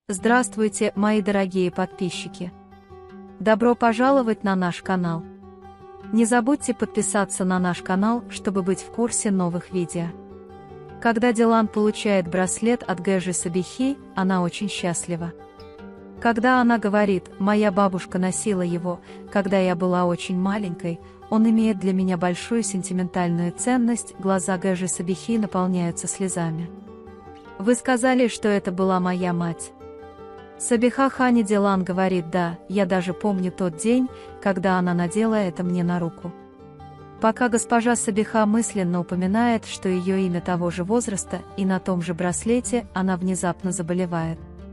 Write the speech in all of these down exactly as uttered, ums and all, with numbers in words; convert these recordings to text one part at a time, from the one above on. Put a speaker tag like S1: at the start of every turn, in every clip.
S1: Здравствуйте, мои дорогие подписчики! Добро пожаловать на наш канал! Не забудьте подписаться на наш канал, чтобы быть в курсе новых видео. Когда Дилан получает браслет от Гэджи Сабихи, она очень счастлива. Когда она говорит: «Моя бабушка носила его, когда я была очень маленькой, он имеет для меня большую сентиментальную ценность», глаза Гэджи Сабихи наполняются слезами. «Вы сказали, что это была моя мать». Сабиха Хани Дилан говорит: «Да, я даже помню тот день, когда она надела это мне на руку». Пока госпожа Сабиха мысленно упоминает, что ее имя того же возраста и на том же браслете, она внезапно заболевает.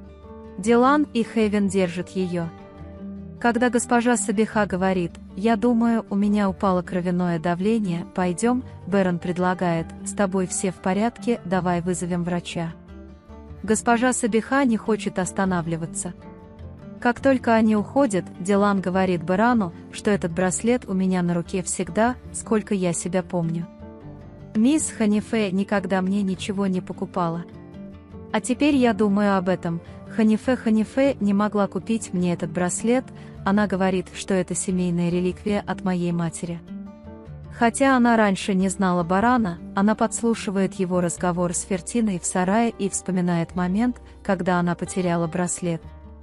S1: Дилан и Хевен держат ее. Когда госпожа Сабиха говорит: «Я думаю, у меня упало кровяное давление, пойдем», Бэрон предлагает: «С тобой все в порядке, давай вызовем врача». Госпожа Сабиха не хочет останавливаться. Как только они уходят, Дилан говорит Бэрону, что этот браслет у меня на руке всегда, сколько я себя помню. Мисс Ханифе никогда мне ничего не покупала. А теперь я думаю об этом. Ханифе Ханифе не могла купить мне этот браслет, она говорит, что это семейная реликвия от моей матери. Хотя она раньше не знала Барана, она подслушивает его разговор с Фертиной в сарае и вспоминает момент, когда она потеряла браслет.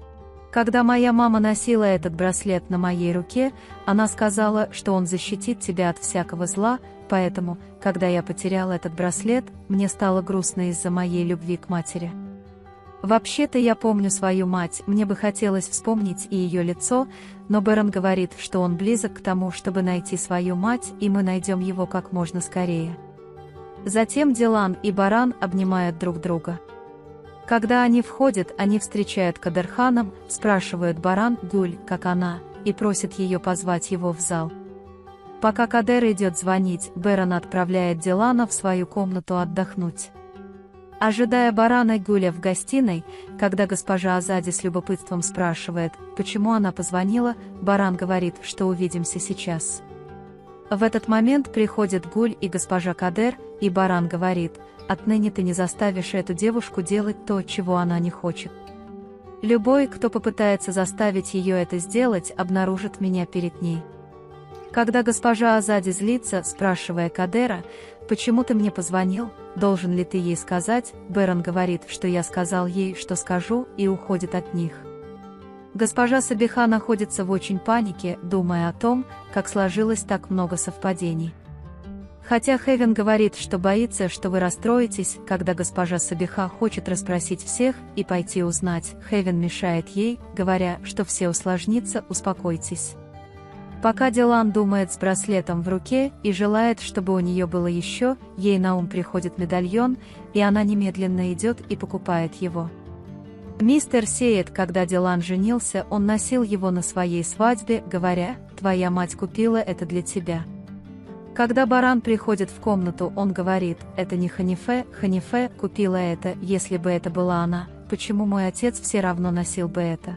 S1: Когда моя мама носила этот браслет на моей руке, она сказала, что он защитит тебя от всякого зла, поэтому, когда я потеряла этот браслет, мне стало грустно из-за моей любви к матери. Вообще-то я помню свою мать, мне бы хотелось вспомнить и ее лицо, но Бэрон говорит, что он близок к тому, чтобы найти свою мать, и мы найдем его как можно скорее. Затем Дилан и Баран обнимают друг друга. Когда они входят, они встречают Кадерханом, спрашивают Баран Гюль, как она, и просят ее позвать его в зал. Пока Кадер идет звонить, Бэрон отправляет Дилана в свою комнату отдохнуть. Ожидая Барана Гюля в гостиной, когда госпожа Азади с любопытством спрашивает, почему она позвонила, Баран говорит, что увидимся сейчас. В этот момент приходят Гуль и госпожа Кадер, и Баран говорит: «Отныне ты не заставишь эту девушку делать то, чего она не хочет. Любой, кто попытается заставить ее это сделать, обнаружит меня перед ней». Когда госпожа Азади злится, спрашивая Кадера: «Почему ты мне позвонил? Должен ли ты ей сказать?» Бэрон говорит, что я сказал ей, что скажу, и уходит от них. Госпожа Сабиха находится в очень панике, думая о том, как сложилось так много совпадений. Хотя Хевен говорит, что боится, что вы расстроитесь, когда госпожа Сабиха хочет расспросить всех и пойти узнать, Хевен мешает ей, говоря, что все усложнится, успокойтесь. Пока Дилан думает с браслетом в руке и желает, чтобы у нее было еще, ей на ум приходит медальон, и она немедленно идет и покупает его. Мистер Сеет, когда Дилан женился, он носил его на своей свадьбе, говоря: «Твоя мать купила это для тебя». Когда Баран приходит в комнату, он говорит: «Это не Ханифе, Ханифе купила это, если бы это была она, почему мой отец все равно носил бы это?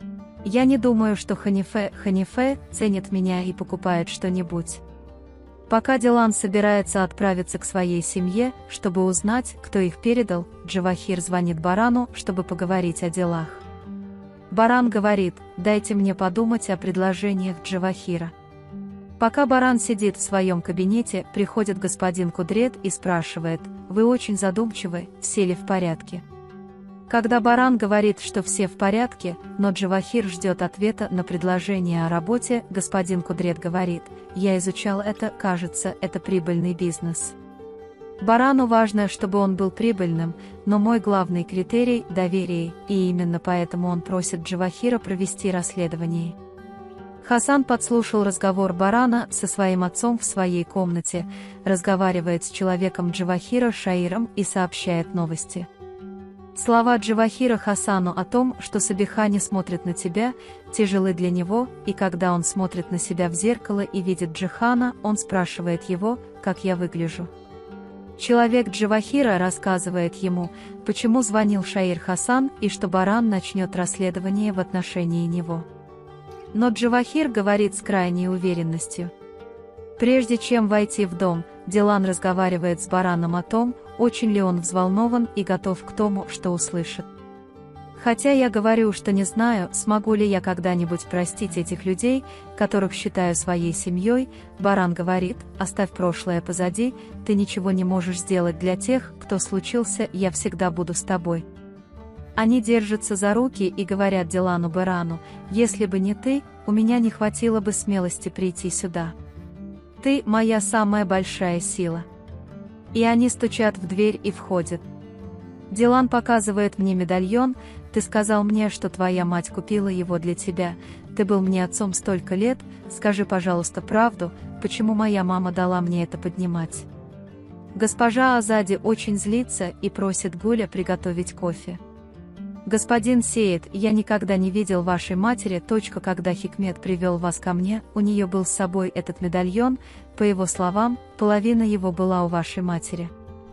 S1: Я не думаю, что Ханифе, Ханифе ценит меня и покупает что-нибудь». Пока Дилан собирается отправиться к своей семье, чтобы узнать, кто их передал, Джавахир звонит Барану, чтобы поговорить о делах. Баран говорит: «Дайте мне подумать о предложениях Джавахира». Пока Баран сидит в своем кабинете, приходит господин Кудрет и спрашивает: «Вы очень задумчивы, все ли в порядке?» Когда Баран говорит, что все в порядке, но Джавахир ждет ответа на предложение о работе, господин Кудрет говорит: «Я изучал это, кажется, это прибыльный бизнес». Барану важно, чтобы он был прибыльным, но мой главный критерий – доверие, и именно поэтому он просит Джавахира провести расследование. Хасан подслушал разговор Барана со своим отцом в своей комнате, разговаривает с человеком Джавахира Шаиром и сообщает новости. Слова Джавахира Хасану о том, что Сабиха не смотрит на тебя, тяжелы для него, и когда он смотрит на себя в зеркало и видит Джихана, он спрашивает его, как я выгляжу. Человек Джавахира рассказывает ему, почему звонил Шаир Хасан и что Баран начнет расследование в отношении него. Но Джавахир говорит с крайней уверенностью. Прежде чем войти в дом, Дилан разговаривает с Бараном о том, очень ли он взволнован и готов к тому, что услышит. Хотя я говорю, что не знаю, смогу ли я когда-нибудь простить этих людей, которых считаю своей семьей, Баран говорит: оставь прошлое позади, ты ничего не можешь сделать для тех, кто случился, я всегда буду с тобой. Они держатся за руки и говорят Дилану Барану: если бы не ты, у меня не хватило бы смелости прийти сюда. Ты моя самая большая сила. И они стучат в дверь и входят. Дилан показывает мне медальон: ты сказал мне, что твоя мать купила его для тебя, ты был мне отцом столько лет, скажи, пожалуйста, правду, почему моя мама дала мне это поднимать. Госпожа Азади очень злится и просит Гуля приготовить кофе. Господин Сейд, я никогда не видел вашей матери. Точка, когда Хикмет привел вас ко мне, у нее был с собой этот медальон, по его словам, половина его была у вашей матери.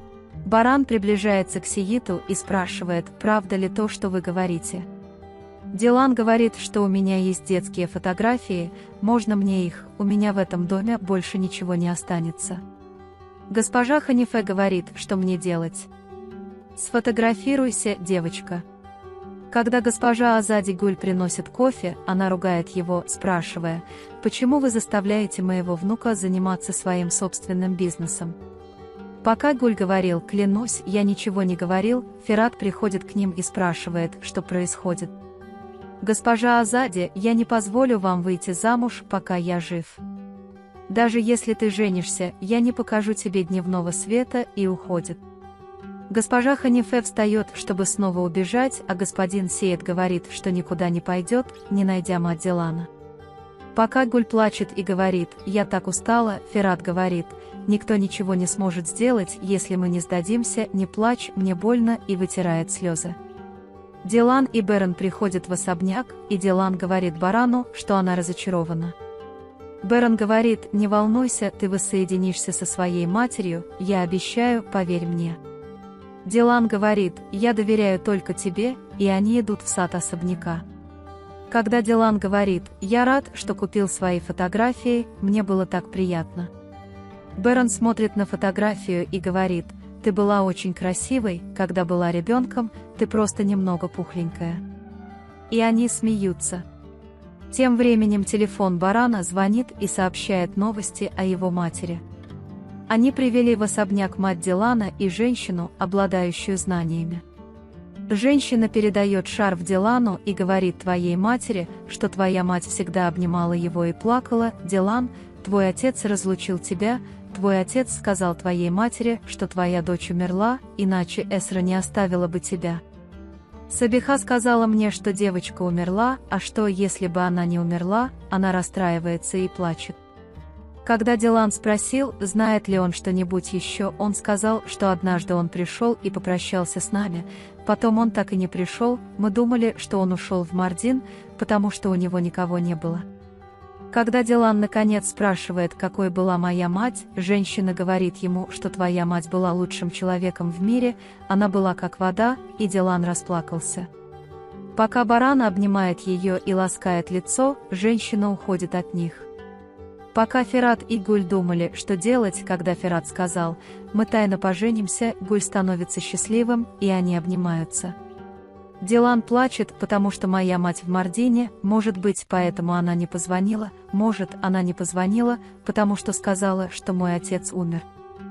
S1: Баран приближается к Сииту и спрашивает, правда ли то, что вы говорите. Дилан говорит, что у меня есть детские фотографии, можно мне их, у меня в этом доме больше ничего не останется. Госпожа Ханифе говорит, что мне делать. Сфотографируйся, девочка. Когда госпожа Азади Гуль приносит кофе, она ругает его, спрашивая, почему вы заставляете моего внука заниматься своим собственным бизнесом. Пока Гуль говорил, клянусь, я ничего не говорил, Ферат приходит к ним и спрашивает, что происходит. Госпожа Азади, я не позволю вам выйти замуж, пока я жив. Даже если ты женишься, я не покажу тебе дневного света, и уходит. Госпожа Ханифе встает, чтобы снова убежать, а господин Сейд говорит, что никуда не пойдет, не найдя мать Дилана. Пока Гуль плачет и говорит, я так устала, Ферат говорит, никто ничего не сможет сделать, если мы не сдадимся, не плачь, мне больно, и вытирает слезы. Дилан и Берен приходят в особняк, и Дилан говорит Барану, что она разочарована. Берен говорит, не волнуйся, ты воссоединишься со своей матерью, я обещаю, поверь мне. Дилан говорит, я доверяю только тебе, и они идут в сад особняка. Когда Дилан говорит, я рад, что купил свои фотографии, мне было так приятно. Берен смотрит на фотографию и говорит, ты была очень красивой, когда была ребенком, ты просто немного пухленькая. И они смеются. Тем временем телефон Барана звонит и сообщает новости о его матери. Они привели в особняк мать Дилана и женщину, обладающую знаниями. Женщина передает шарф Дилану и говорит твоей матери, что твоя мать всегда обнимала его и плакала. Дилан, твой отец разлучил тебя, твой отец сказал твоей матери, что твоя дочь умерла, иначе Эсра не оставила бы тебя. Сабиха сказала мне, что девочка умерла, а что, если бы она не умерла, она расстраивается и плачет. Когда Дилан спросил, знает ли он что-нибудь еще, он сказал, что однажды он пришел и попрощался с нами, потом он так и не пришел, мы думали, что он ушел в Мардин, потому что у него никого не было. Когда Дилан наконец спрашивает, какой была моя мать, женщина говорит ему, что твоя мать была лучшим человеком в мире, она была как вода, и Дилан расплакался. Пока Баран обнимает ее и ласкает лицо, женщина уходит от них. Пока Ферат и Гуль думали, что делать, когда Ферат сказал, мы тайно поженимся, Гуль становится счастливым, и они обнимаются. Дилан плачет, потому что моя мать в Мардине, может быть, поэтому она не позвонила, может, она не позвонила, потому что сказала, что мой отец умер.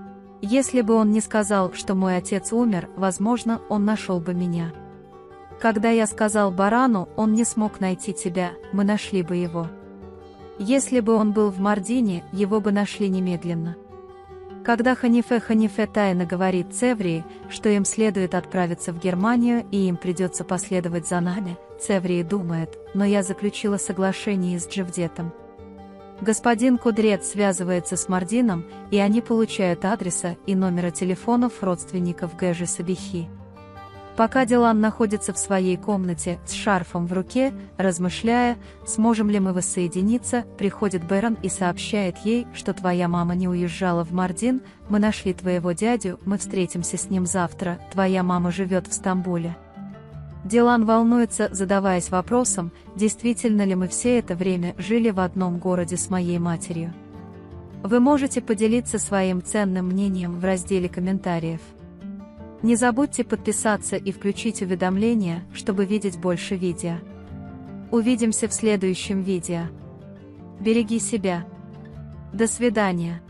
S1: Если бы он не сказал, что мой отец умер, возможно, он нашел бы меня. Когда я сказал Барану, он не смог найти тебя, мы нашли бы его. Если бы он был в Мардине, его бы нашли немедленно. Когда Ханифе Ханифе тайно говорит Цеврии, что им следует отправиться в Германию и им придется последовать за нами, Цеврии думает, но я заключила соглашение с Джевдетом. Господин Кудрет связывается с Мардином, и они получают адреса и номера телефонов родственников Гэжи Сабихи. Пока Дилан находится в своей комнате с шарфом в руке, размышляя, сможем ли мы воссоединиться, приходит Берен и сообщает ей, что твоя мама не уезжала в Мардин, мы нашли твоего дядю, мы встретимся с ним завтра, твоя мама живет в Стамбуле. Дилан волнуется, задаваясь вопросом, действительно ли мы все это время жили в одном городе с моей матерью. Вы можете поделиться своим ценным мнением в разделе комментариев. Не забудьте подписаться и включить уведомления, чтобы видеть больше видео. Увидимся в следующем видео. Береги себя. До свидания.